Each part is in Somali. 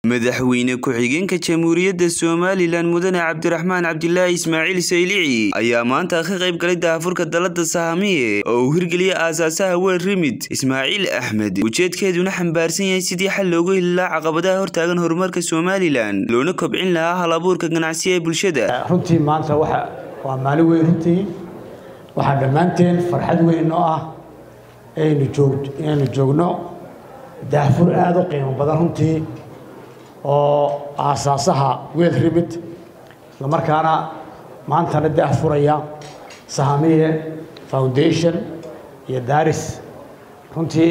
madaxweyne ku-xigeenka Jamhuuriyadda Somaliland Mudane Cabdiraxmaan Cabdilaahi Ismaaciil Saylici ayaa maanta ka qayb galay daahfurka dalada Sahamiye oo uu hirgeliyay aasaasaha World Remit Ismaaciil Axmed ujeedkeeduna xambaarsan yahay sidii xal loogu heli lahaa caqabadaha hortaagan horumarka Somaliland loona kobcin lahaa hal-abuurka ganacsiga ee bulshada. runtii maanta waa maalin weyn runtii waxa dhamaanteen farxad weyn oo ah aynu joogno daahfur aad u qiimo badan runtii oo aasaasaha World Remit la markaana maanta daahfuraya Sahamiye Foundation iyo Daris runtii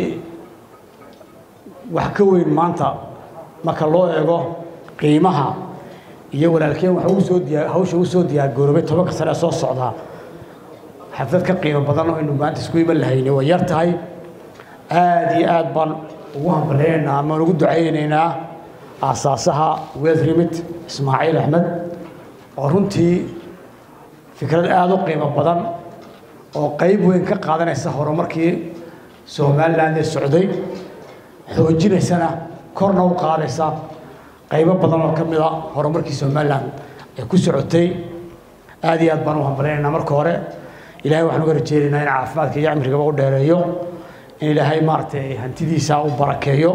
wax ka weyn maanta marka loo eego qiimaha iyo walaalkeen hawsha uu soo diyaar garoobay 10 sano soo socda xaflad ka qiimo badan oo inuu maanta isku iman lahayn way yar tahay aad iyo aad baan ugu hambalyeynaa ama ugu ducaynaynaa aasaasaha World Remit Ismaaciil Axmed oo runtii fikrad aad u qiimo badan oo qayb weyn ka qaadanaysa horumarkii Somaliland ee socday xoojinaysana korna u qaadaysa qaybo badan oo kamid ah horumarkii Somaliland ee ku socotay aad iyo aad baan u hambalyeynaa marka hore ilaahay waxaan uga rajaynaynaa in caafimaadka iyo cimriga uu dheereeyo in ilaahay maartay hantidiisa u barakeeyo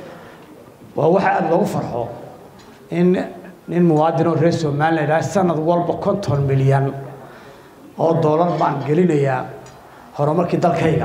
waxa aad loogu farxo in muwaadin oo reer Somaliland sanad walba 50 milyan oo dollar baan gelinayaa horumarkii dalkayga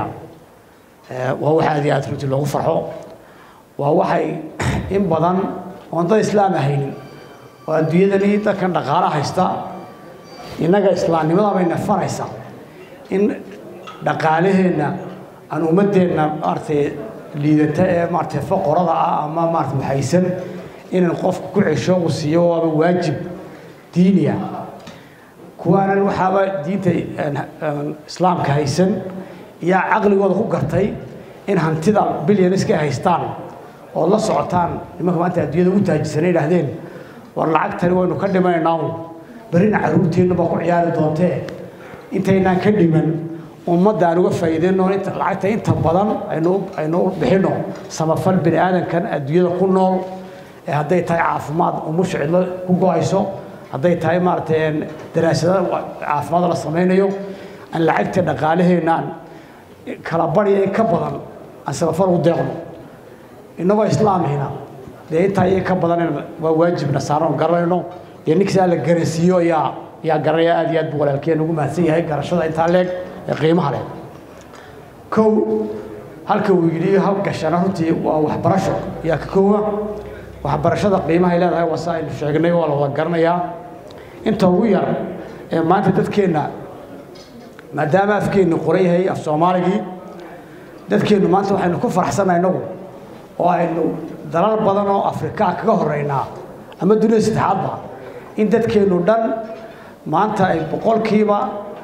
waxa aad iyo aad runtii loogu farxo waxay in badan oo dad islaam ahayn oo adduunyada dadkan dhaqaalaha haysta inaga islaamnimada bay nafaraysaa in dhaqaalaheena aan ummadeena maartay liidata ee maartay faqorada ama maartay haysan in qof ku cisho uu siiyo waa waajib diiniya kuwaan waxaba diinta islaamka haysan iyo aqligooda ku gartay in hantida bilyan iska haystaan oo la socotaan nimanka maanta adduunyada u taajisana yiraahdeen war lacagtani waynu ka dhimaynaa barina caruurteena ba ku ciyaari doontee intaynaan ka dhiman ummadda aan uga faa'iideyno inta lacagta inta badan aynu bixino samafal bini aadankan adduunyada ku nool ee haday tahay caafimaad umushcilo ku go'ayso haday tahay maartay daraasada caafimaad la sameeyo aan lacagta dhaqaalaheena kala bariyo ka badan aan samafal u deeqno inagoo islaamina deetay ka badan waa waajibna saaran garayno ninka la garasiyo yaa garaya aad iyo aad buu walaalkeen ugu mahadsan yahay garashada inta leeg qiimaha leh kow halka uu yiri hab gashana runtii waa waxbarasho yaa ka koowa waxbarashada qiimaha ay leedahay wasaa'il sheegnay waa la garanayaa inta ugu yar ee maanta dadkeena maadaama afkeenu qorayahay af Soomaaliga dadkeenu maanta waxaynu ku faraxsanahay inagu oo aynu dalal badan oo Afrika kaga horeynaa ama dunida saddexaadba in dadkeenu dhan maanta ay boqolkiiba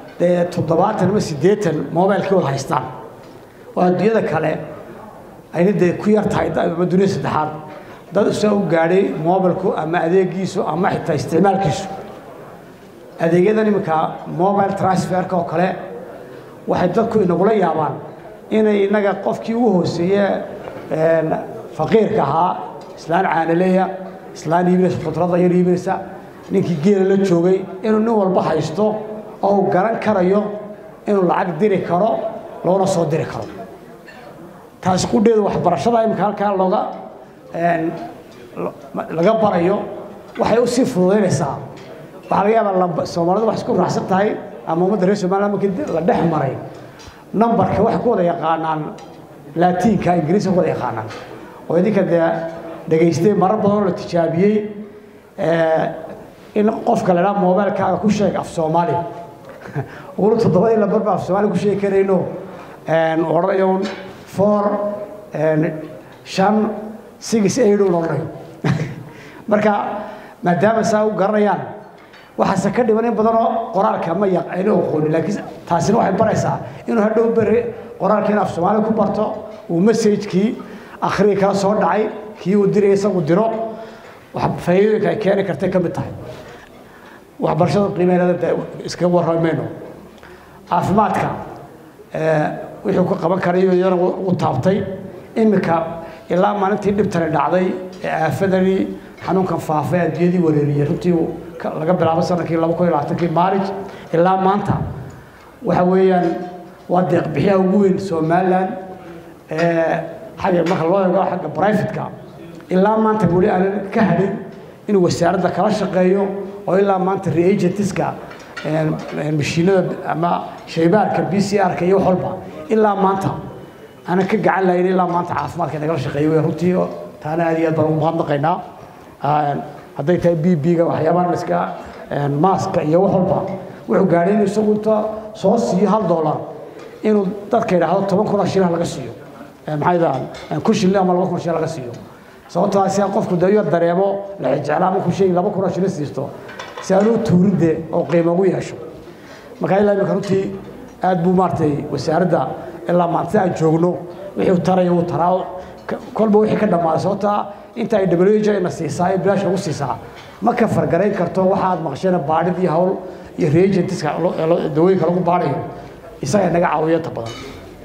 70 ama 80 mobilkooda haystaan oo adduunyada kale ay ku yar tahay ama dunida saddexaad dad soo gaaray mobilku ama adeegiisu ama xitaa isticmaalkiisu adeegyada nimka mobile transfer-ka oo kale waxay dadku inagula yaabaan inay inaga qofkii ugu hooseeyay faqiirka ahaa islaan caanaleeya islaan iibinaysa qudrada yar iibinaysa ninkii geela la joogay inuu nin walba haysto oo garan karayo inuu lacag diri karo loona soo diri karo taas ku dheedo waxbarashada imka halka laga barayo waxay u sii fududeynaysaa waxa laga yaabaa Soomaalidu wax isku raacsan tahay ama ummadda reer Soomaaliland markii la dhex maray numberka wax ku wada yaqaanaan Laatiinka Ingiriisiga wada yaqaanaan oo idinka dhageystay marar badan la tijaabiyay in qofka la mobilkaaga ku sheeg af Soomaali oo 7 la barba af Soomaali ku sheeg kareyno orayon 4 sham 6 8 orayo marka maadaama saa u garanayaan waxa ka dhiman in badan oo qoraalka ma yaqaan oo qoon laakiin taasina waxay baraysaa inuu hadhow bari qoraalkiina af Soomaali ku barto uu message-kii akhri kala soo dhacay kii uu diray isagu diro wax faa'iido ay keenay kartay ka mid tahay waxbarashada qiimaheeda iska warramayno caafimaadka wixii ku qaban karayo iyana u taabtay imika ilaa maalintii dhibtani dhacday ee aafadani xanuunkan faafay adduunyadii wareeriyay runtii laga bilaabo sanadkii 2020 Maarch ilaa maanta waxa weeyaan waa deeq bixiyaha ugu weyn Somaliland xagga marka loo eego xagga private-ka ilaa maanta wali aan ka hadin in wasaaradda kala shaqeeyo oo ilaa maanta reagentska mashiinada ama shaybaarka PCR-ka iyo walba ilaa maanta ana ka gacan lahayn ilaa maanta caafimaadka nagala shaqeeyo runtii taana aad iyo aad baan ugu mahadnaqaynaa hadday tahay BB-ga waxyaabaha la iska mask iyo walba wuxuu gaaray inuu isagu soo siiyo $1 inuu dadka yiraahdo 10,000 shilin laga siiyo maxay daan ku shilin ama 2,000 shilin laga siiyo sababtoo ah si qofku dayo dareemo la jeclaamo ku shay 2,000 shilin siisto si aanu tuuride oo qiimo u yeesho marka ilaa imika runtii aad buu maartay wasaaradda ilaa maanta aan joogno wixii tarayo uu taraaw kolba wixii ka dhamaado sababtoo inta ay WHO ina siisaa bilaash lagu siisaa ma ka fargareyn karto waxaad maqasheen baadhid iyo hawl iyo reagentska dawooyinka lagu baadhayo isaga naga caawiyo ta badan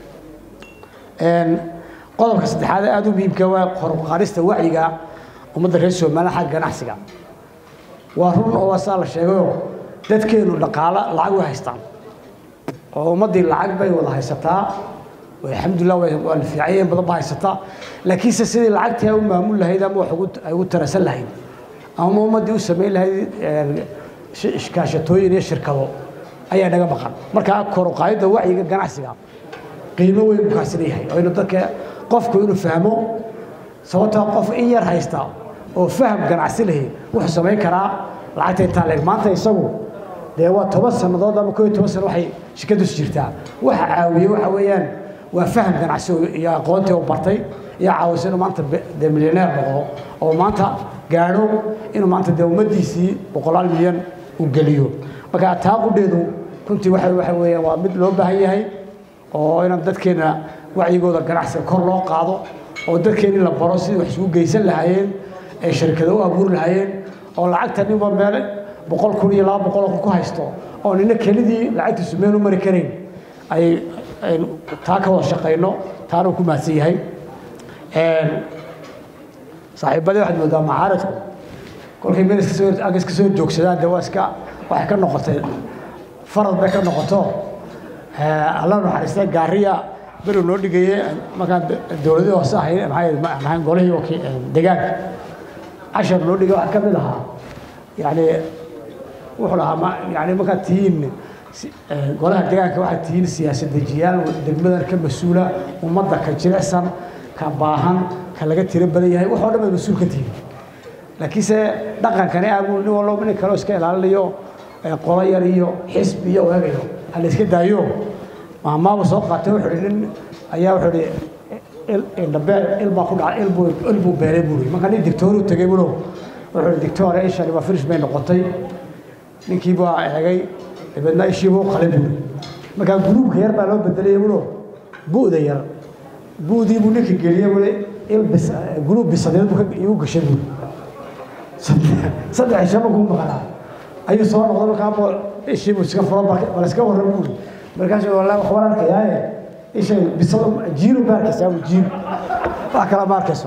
qodobka saddexaad aad u muhiimka waa kor u qaadista wacyiga ummadda reer Soomaaliya xagga ganacsiga waa run oo wasaal sheegayo dadkeenu dhaqaale lacag u haystaan oo ummadii lacag bay wada haysataa alxamdulillah waa fiicayeen badan baa haysataa laakiin sidii lacagta u maamul lahayd ama wax ugu tarasan lahayd ama ummadii u sameeyay lahayd iskaashatooyin iyo shirkado ayaa naga maqan marka kor u qaadida wacyiga ganacsiga qiimo weyn u kaasinayahay oo inuu dadka qofku inuu fahmo sababtoo qof in yar haysta oo faham ganacsi leh wuxuu sameyn karaa lacagta inta leeg maanta isagu dee waa 10 sanadood ama 12 sano waxay shirkadu jirtaa waxa caawiyo waxa weeyaan waa faham ganacsi iyo aqoonta uu bartay iyo caawisan maanta de milyaneer noqdo oo maanta gaaro inuu maanta de ummadiisii 100 milyan u galiyo marka taaqudheedu runtii waxa weeyaan waa mid loo baahan yahay oo inaan dadkeena wacyigooda ganacsiga kor loo qaado oo dadkeena la baro sidii wax isugu geysan lahaayeen ee shirkado u abuur lahaayeen oo lacagta ninba meel 100,000 iyo 200,000 ku haysto oo nina kelidii lacagtiisu meel u mari karin ay taa ka wada shaqeyno taana ku maadsan yahay saaxiibada waxaad moodaa macaaradku kolkay meel iska soo joogsadaan dee waa iska waxay ka noqotay farad bay ka noqoto الله نحرسته قارية بلو نودي جيه مكان دولة وصاحي معي قوله وكي دجاج 10 نودي جوا كملها يعني وحلا ما يعني مكان تين قولها دجاج واحد تين سياسة دجيال ودمدر كمسؤولة ومضى كجلسان كباهن كلاجت ترب بديه وحلا من مسؤول كتير لكن سه دقن كان أقول إنه والله من كلاس كلا عليه قرايا ريو حسبيه وهذا اللي كده يوم ما وصل قاتل وحرين أيام وحرين النبأ المأخوذ على البو بيربوري ما كان الدكتور وتجيبه وحرين الدكتور إيش اللي ما فرش بين نقطتين نكيبه جاي بدنا يشيبه قلبه ما كان جروب غير ما لو بدل يقوله بودي يا بودي بونك الجريه ولا بس جروب بصدق يوقشني صدق شبكهم مغلا أي صور نقدر كابو إيش يبغى فرام ولا سكوا رمول مركز والله أخبارنا كياه إيش بيصير جيرو باركس أو جيرو أكلا باركس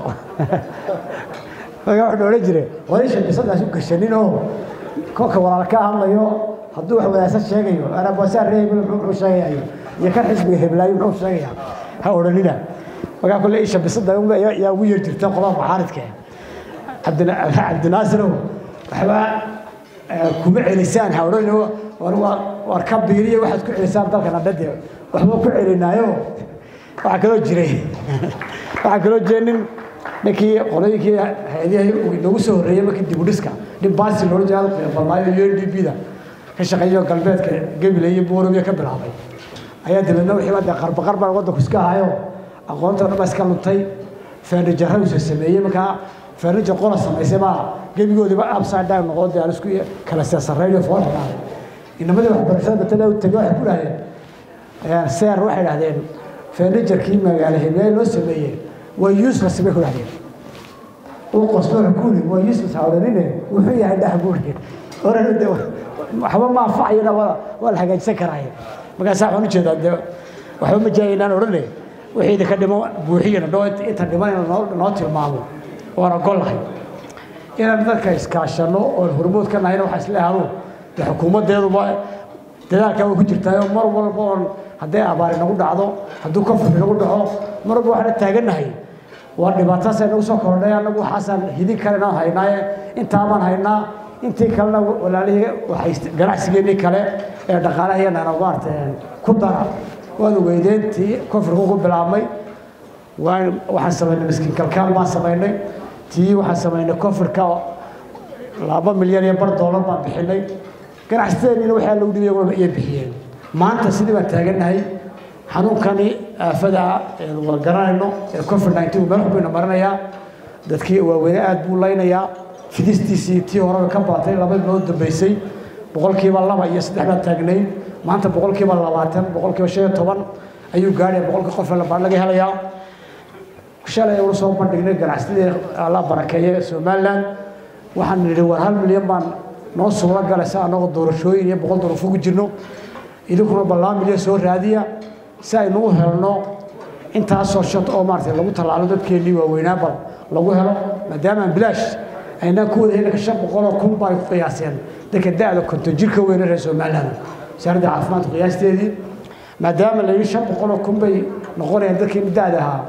فقاعد نرجع وإيش بيصير نشوف كشنينه كوك ولا كأهم يو هدوه ولا أساس شيء أنا بوسار ريب ولا شيء يكان حزب هبلاي ولا شيء هؤلاء لنا فقاعد كل إيش بيصير يوم يا وير تلتقى معارض كه عبد الناصر وحبا كم علسان هؤلاء واركب بيريه واحد كل علسان ذلك أنا بدي وحبا كل علنايو وعكلو جري وعكلو جنن لكن قرية كي هذه نوسه ريا ما كنت بودسكا دباس لوري جال بالله يردي بيدا كشقيه قلبت قبل هي بورو يكبر هذا أياد لنا وحبا قرب الوضع كسكا هايو أقول ترى بس كلمتي فرنجة هوس السمية مكا فرنجة قرص ما يسمع قبل يقول بقى أبصر دايم نقول ده نسكوي كلا سرّيله فوق إنما ده برشة بتلاقي وتجاه كلها يعني سعر واحد هذين فرنجة كيما على هنا لو سمية ويوسف سميه كل هذين وقصنا كوني ويوسف حاولنا وهي عندها حبوري ورا ده حبا ما فعينا ولا حاجة سكر هاي ما كان ساعة ونجد ده وحبا جاينا ورني wixii ka dhimo buuxiyana inta dhiman noo tilmaamo waana golahay inaan dadka iskaashano oo hormood ka nahayna waxa isla ahaado xukuumadeeduba dadaalka ku jirtaa mar walba oo haday abaar nagu dhacdo haduu ka fudud nagu dhaco mar walba waxaan taaganahay waa dhibaataas ay nagu soo kordhay anagu waxaan hidin karana haynaa inta aan haynaa intii kalena walaalihi waxay ganacsigeeni kale ee dhaqaalaheena maarteen ku dara waan weydeentii koonfurku ku bilaabmay waxaan sameynay miskiin kalkaal ma sameynay tii waxaan sameynay koonfurka $2 milyan baan bixinay ganacsigeena waxa lagu dhibay wada ay bixiyeen maanta sidii baan taaganahay xanuunkani aafada wada garanayno ee COVID-19 meel xubin marinaya dadkii waaweyn aad buu leynayaa fidistiisii tii hore ka baatay laba bilood dambeysay boqolkiiba 2 iyo 3 baan taagnay maanta boqolkiiba 20 boqolkiiba 15 ayuu gaaray boqolkiiba qof laga helayaa shalay uu soo bandhignay ganacsiga Allah barakeeyo Soomaaliland waxaan nidhi war 1 milyan baan noo suura galaysa anagoo doorashooyin iyo $100 ugu jirno idinkuna ballaan milyan soo raadiya si ay noo helno intaasoo shad oo maartay lagu talaalo dadkeenii waaweynaba lagu helo maadaama bilaash ayna ku wada helayna 500,000 baa ku qiyaaseen dadka da'da konto jirka weyn ee Soomaaliland sarda caafimaad qiyaasteedii maadaama la yiri 500,000 bay noqonayaan dadkii da'da ahaa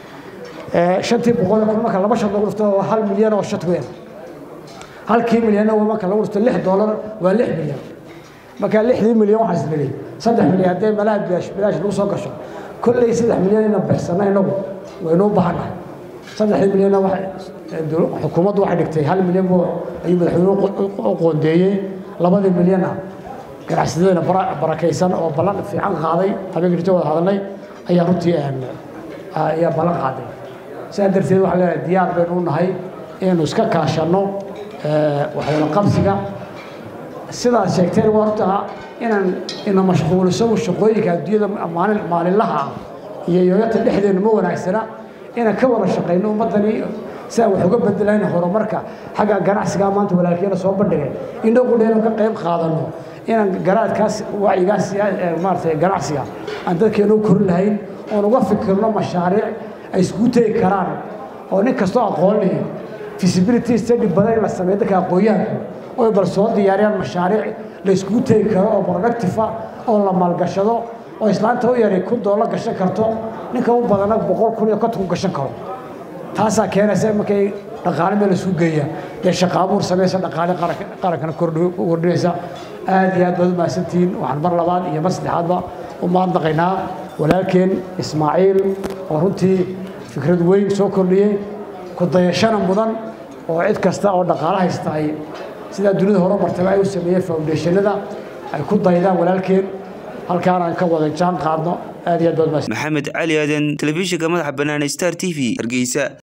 500,000 marka laba shad lagu dhufto 1 milyan oo shad weyn halkii milyan oo marka lagu dhufto $6 waa 6 milyan marka 6 milyan waxa isdilay 3 milyan haday malaad bilaash lagu soo gasho kulli 3 milyan in baxsanayno waynu baahanahay 3 milyan waxa xukuumaddu waxay dhigtay 1 milyan oo ay madaxweynuhu qoondeeyay 2 milyan ganacsigeena barakaysan oo balan fiican qaaday habeenkii wada hadalnay ayaa runtii ayaa balan qaaday saadarteed waxa la diyaar baynu nahay inuu iska kaashano waxayna qabsiga sidaa sheegtay warta inaan mashquuliso shaqooyinka adduunyada maalinlaha iyo yooyata dhexdeena ma wanaagsana inaan ka wada shaqeyno ummadani si wax uga bedelayna horumarka xagga ganacsiga maanta walaalkeena soo bandhigay inagu dheer ka qayb qaadano inaan garaadkaas wacyigaas maartay ganacsiga aan dadkeenu kor lahayn oo uga fikirno mashaariic ay isku tagi karaan oo nin kasto aqoon leh feasibility study badan la sameeyo dadka aqoonyahanka oo bal soo diyaariyaan mashaariic la isku tagi karo oo productive oo la maalgashado oo islaanta u yaray $1 gashan karto ninka u badan 100,000 ka ku gashan karo taasa keenaysa markay dhaqaale meel isu geeya ee shaqaabuur sameeyay dhaqaale qaranka kordhinaysa aad iyo aad baad ma santiin waxaan mar labaad iyo mar saddexaadba u maadnaqaynaa walaalkeen Ismaaciil oo runtii fikrad weyn soo kordhiyay ku dayashana mudan oo cid kasta oo dhaqaale haystay sida dunida hore martaba ay u sameeyay foundationada ay ku daydaan walaalkeen halkaan aan ka wada jaan qaadno aad iyo aad baad Maxamed Cali Aadan telefishinka madaxa bannaan Star TV Hargeysa.